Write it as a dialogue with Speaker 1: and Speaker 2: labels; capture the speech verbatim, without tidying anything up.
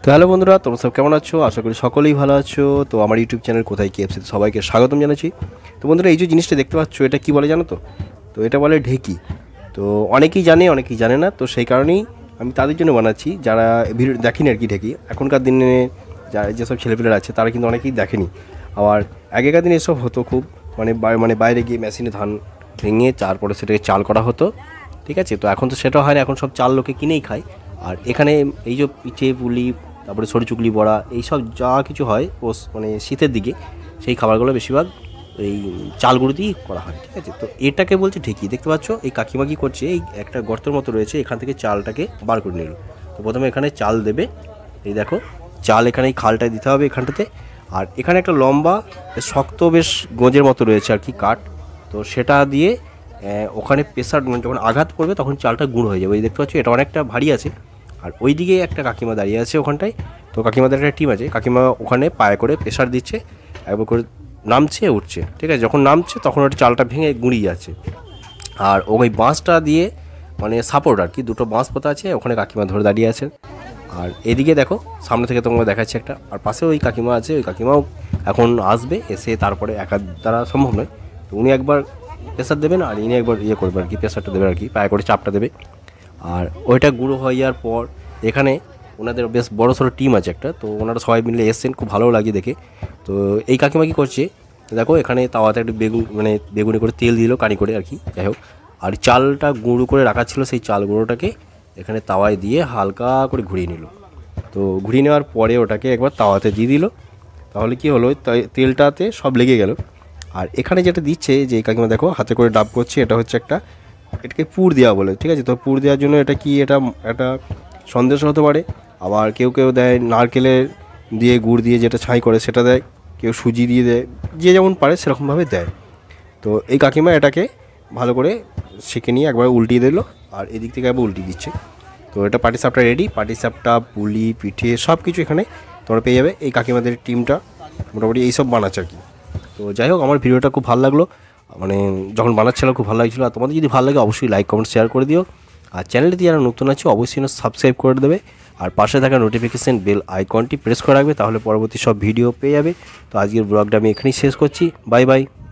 Speaker 1: তো হ্যালো বন্ধুরা, তোমরা সব কেমন আছো? আশা করি সকলেই ভালো আছো। তো আমার ইউটিউব চ্যানেল কোথায় কেএফসিতে সবাইকে স্বাগতম জানাচ্ছি। তো বন্ধুরা, এই যে জিনিসটা দেখতে পাচ্ছ, এটা কি বলে জানো তো? তো এটা বলে ঢেকি। তো অনেকেই জানে, অনেকেই জানে না। তো সেই কারণেই আমি তাদের জন্য বানাচ্ছি যারা ভিডিও দেখেনি আর কি। ঢেকি এখনকার দিনে যা যেসব ছেলেপেলেরা আছে তারা কিন্তু অনেকেই দেখেনি। আবার আগেকার দিনে এসব হতো খুব, মানে মানে বাইরে গিয়ে মেশিনে ধান ভেঙে তারপরে সেটাকে চাল করা হতো, ঠিক আছে। তো এখন তো সেটা হয় না, এখন সব চাল লোকে কিনেই খায়। আর এখানে এই যে পিঠে পুলি, তারপরে সরি চুগলি বড়া, এইসব যা কিছু হয় ও মানে শীতের দিকে সেই খাবারগুলো বেশিরভাগ এই চাল গুঁড়ো দিয়েই করা হয়, ঠিক আছে। তো এটাকে বলছে ঢেকি। দেখতে পাচ্ছ এই কাকিমা কি করছে, এই একটা গর্তের মতো রয়েছে, এখান থেকে চালটাকে বার করে নিল। তো প্রথমে এখানে চাল দেবে, এই দেখো চাল এখানে এই খালটায় দিতে হবে এখানটাতে। আর এখানে একটা লম্বা শক্ত বেশ গোঁজের মতো রয়েছে আর কি কাঠ, তো সেটা দিয়ে ওখানে প্রেসার যখন আঘাত করবে তখন চালটা গুঁড়ো হয়ে যাবে। এই দেখতে পাচ্ছ এটা অনেকটা ভারী আছে। আর ওই দিকে একটা কাকিমা দাঁড়িয়ে আছে ওখানটায়। তো কাকিমাদের একটা টিম আছে, কাকিমা ওখানে পায়ে করে প্রেসার দিচ্ছে, একবার করে নামছে উঠছে, ঠিক আছে। যখন নামছে তখন ওটা চালটা ভেঙে গুঁড়িয়ে যাচ্ছে। আর ওই বাঁশটা দিয়ে মানে সাপোর্ট আর কি, দুটো বাঁশ পোতা আছে, ওখানে কাকিমা ধরে দাঁড়িয়ে আছেন। আর এদিকে দেখো সামনে থেকে তোমাকে দেখাচ্ছে একটা, আর পাশে ওই কাকিমা আছে, ওই কাকিমাও এখন আসবে, এসে তারপরে একা দ্বারা সম্ভব নয়। তো উনি একবার প্রেসার দেবেন আর ইনি একবার ইয়ে করবে আর কি, প্রেসারটা দেবে আর কি, পায়ে করে চাপটা দেবে। আর ওইটা গুঁড়ো হয়ে যাওয়ার পর এখানে ওনাদের বেশ বড়ো সড়ো টিম আছে একটা, তো ওনারা সবাই মিলে এসছেন, খুব ভালো লাগে দেখে। তো এই কাকিমা কী করছে দেখো, এখানে তাওয়াতে একটা বেগুন মানে বেগুনি করে তেল দিল কানি করে আর কি, যাই হোক। আর চালটা গুঁড়ো করে রাখা ছিল, সেই চাল গুঁড়োটাকে এখানে তাওয়ায় দিয়ে হালকা করে ঘুরিয়ে নিল। তো ঘুরিয়ে নেওয়ার পরে ওটাকে একবার তাওয়াতে দিয়ে দিল, তাহলে কি হলো, তেলটাতে সব লেগে গেল। আর এখানে যেটা দিচ্ছে যে কাকিমা দেখো হাতে করে ডাব করছে, এটা হচ্ছে একটা, এটাকে পুর দেওয়া বলে, ঠিক আছে। তো পুর দেওয়ার জন্য এটা কি, এটা একটা সন্দেশ হতে পারে, আবার কেউ কেউ দেয় নারকেলের দিয়ে গুড় দিয়ে যেটা ছাই করে সেটা দেয়, কেউ সুজি দিয়ে দেয়, যে যেমন পারে সেরকমভাবে দেয়। তো এই কাকিমা এটাকে ভালো করে সেঁকে নিয়ে একবার উল্টিয়ে দিল, আর এদিক থেকে একবার উল্টিয়ে দিচ্ছে। তো এটা পাটিসাপটা রেডি। পাটিসাপটা, পুলি, পিঠে সব কিছু এখানে তোমরা পেয়ে যাবে। এই কাকিমাদের টিমটা মোটামুটি এইসব বানাচ্ছে আর কি। তো যাই হোক, আমার ভিডিওটা খুব ভালো লাগলো, মানে যখন বানাচ্ছিলাম খুব ভালো লাগছিলো। আর তোমাদের যদি ভালো লাগে অবশ্যই লাইক কমেন্ট শেয়ার করে দিও। আর চ্যানেলটি যারা নতুন আছে অবশ্যই সাবস্ক্রাইব করে দেবে, আর পাশে থাকা নোটিফিকেশান বেল আইকনটি প্রেস করে রাখবে, তাহলে পরবর্তী সব ভিডিও পেয়ে যাবে। তো আজকের ব্লগটা আমি এখানেই শেষ করছি। Bye by.